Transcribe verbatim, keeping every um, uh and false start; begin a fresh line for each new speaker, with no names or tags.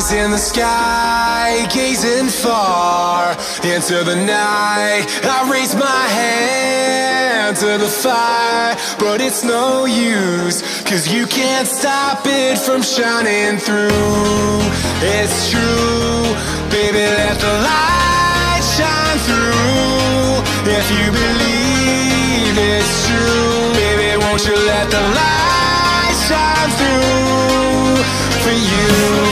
eyes in the sky, gazing far into the night. I raise my hand to the fire, but it's no use, 'cause you can't stop it from shining through. It's true, baby, let the light shine through. If you believe it's true, baby, won't you let the light shine through for you?